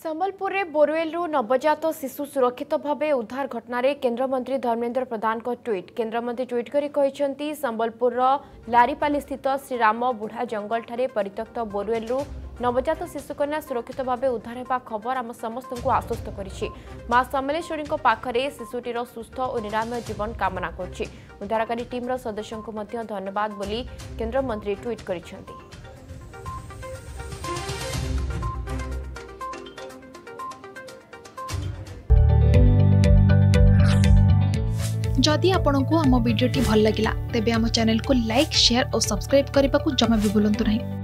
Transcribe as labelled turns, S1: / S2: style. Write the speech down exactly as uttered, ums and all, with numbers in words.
S1: संबलपुर में बोरवेलू नवजात शिशु सुरक्षित भाव उद्धार घटना केन्द्रमंत्री धर्मेन्द्र प्रधान का ट्वीट केन्द्रमंत्री ट्वीट कर संबलपुर लारीपाली स्थित श्रीराम बुढ़ा जंगल ठारे परित्यक्त बोरवेलू नवजात शिशुकन्या सुरक्षित भाव उद्धार होगा खबर आम समस्त को आश्वस्त करिछि। मां समलेश्वरी पाखरे शिशुटीर सुस्थ और निरामय जीवन कामना करुछि। उद्धारकारी टीम सदस्यों को मध्य धन्यवाद बोली केन्द्रमंत्री ट्वीट करिसेंति।
S2: जदि आपंक आम भिडी भल लगा तेब आम चैनल को लाइक शेयर और सब्सक्राइब करने को जमा भी भूलु नहीं।